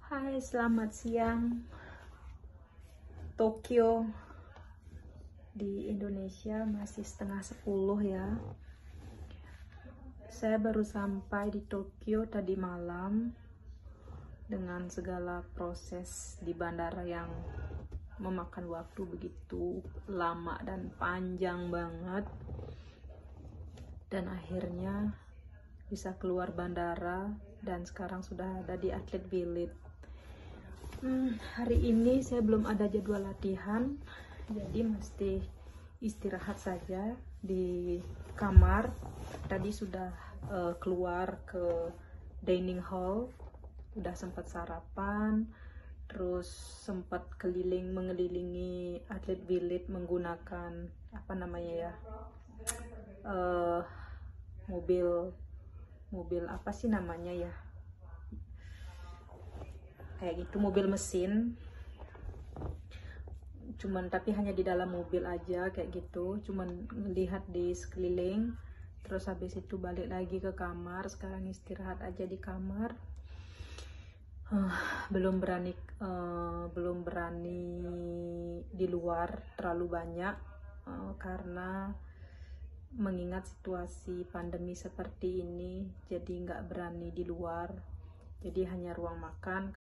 Hai, selamat siang. Tokyo di Indonesia masih setengah 10 ya. Saya baru sampai di Tokyo tadi malam dengan segala proses di bandara yang memakan waktu begitu lama dan panjang banget. Dan akhirnya bisa keluar bandara dan sekarang sudah ada di Athlete Village. Hari ini saya belum ada jadwal latihan, jadi mesti istirahat saja di kamar. Tadi sudah keluar ke dining hall, udah sempat sarapan, terus sempat mengelilingi Athlete Village menggunakan apa namanya ya, mobil apa sih namanya ya, kayak gitu, mobil mesin, tapi hanya di dalam mobil aja kayak gitu, cuman melihat di sekeliling. Terus habis itu balik lagi ke kamar. Sekarang istirahat aja di kamar. Belum berani di luar terlalu banyak, karena mengingat situasi pandemi seperti ini, jadi nggak berani di luar. Jadi hanya ruang makan,